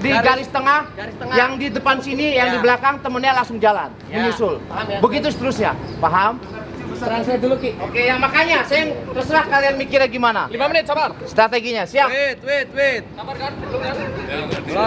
di garis tengah, yang di depan sini, yang di belakang temennya langsung jalan, menyusul. Begitu seterusnya, paham? Translate dulu Ki. Oke, yang makanya saya terserah kalian mikirnya gimana. 5 menit sabar. Strateginya, siap? Wait. Sabar kan?